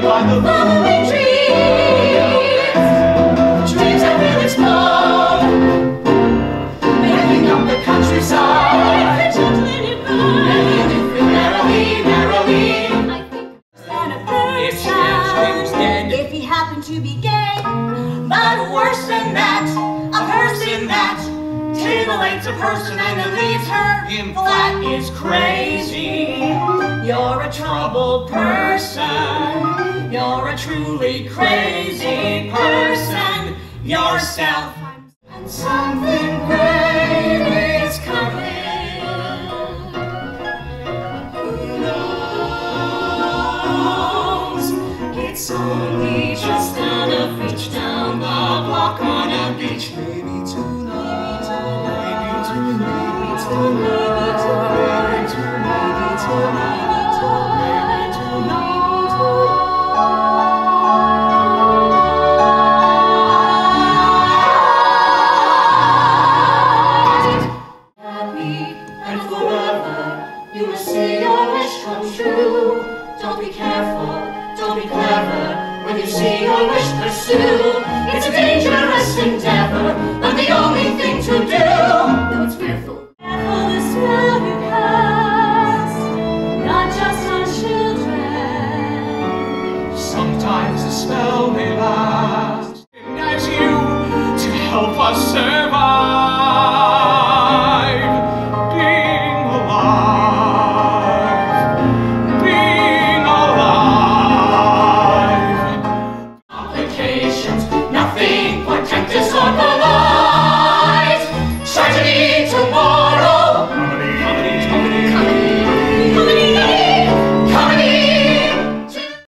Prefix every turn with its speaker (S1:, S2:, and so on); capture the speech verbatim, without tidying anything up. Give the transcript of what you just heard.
S1: by the
S2: following dreams, dreams that will explode, making up the countryside, and living through merrily, merrily. I think than a person if he happened to be gay, but worse than that, a person that titillates a person and then leaves her flat is crazy. You're a troubled person. You're a truly crazy person yourself. And something great is coming. Who knows? It's only just out of reach down the block on a beach. Maybe tonight, maybe tonight, maybe tonight, maybe tonight. And forever you will see your wish come true. Don't be careful, don't be clever. When you see your wish pursue, it's a dangerous endeavor, but the only thing to do. Though it's fearful, careful the spell you cast, not just on children. Sometimes the spell may last. As you to help us survive.